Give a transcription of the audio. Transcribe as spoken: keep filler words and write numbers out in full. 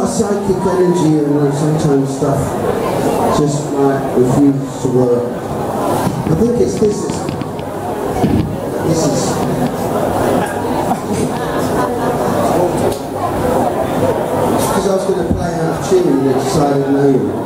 got a psychic energy and sometimes stuff just like refuses to work. I think it's this. It's, this is. Because I was going to play out of tune and they decided no.